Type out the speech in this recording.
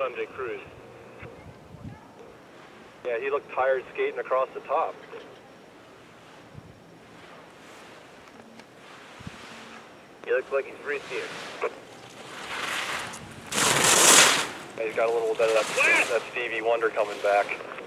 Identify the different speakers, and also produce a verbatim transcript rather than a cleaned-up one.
Speaker 1: Sunday cruise. Yeah, he looked tired skating across the top. He looks like he's free skiing. Yeah, he's got a little bit of that, that Stevie Wonder coming back.